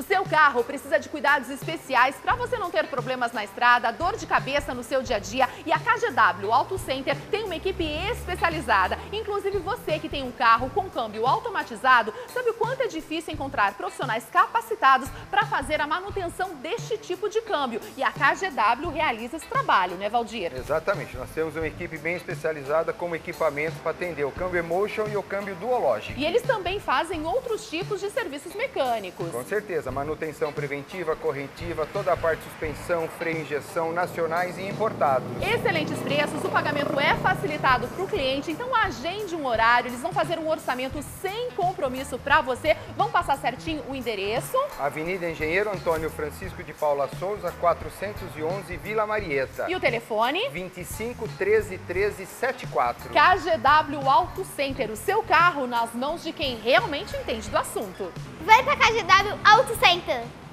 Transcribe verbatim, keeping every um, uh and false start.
seu carro precisa de cuidados especiais para você não ter problemas na estrada, dor de cabeça no seu dia a dia, e a K G W Auto Center tem uma equipe especializada. Inclusive você que tem um carro com câmbio automatizado, sabe o quanto é difícil encontrar profissionais capacitados para fazer a manutenção deste tipo de câmbio. E a K G W realiza esse trabalho, né, Valdir? Exatamente, nós temos uma equipe bem especializada como equipamentos para atender o câmbio Emotion e o câmbio Duologic. E eles também fazem outros tipos de serviços mecânicos. Com certeza, manutenção preventiva, corretiva, toda a parte de suspensão, freio, injeção, nacionais e importados. Excelentes preços, o pagamento é facilitado para o cliente, então agende um horário, eles vão fazer um orçamento sem compromisso para você. Vão passar certinho o endereço. Avenida Engenheiro Antônio Francisco de Paula Souza, quatrocentos e onze, Vila Marieta. E o telefone? vinte e cinco, treze, treze, setenta e quatro. K G W Auto Center, o seu carro nas mãos de quem realmente entende do assunto. Vai pra K G W Auto Center!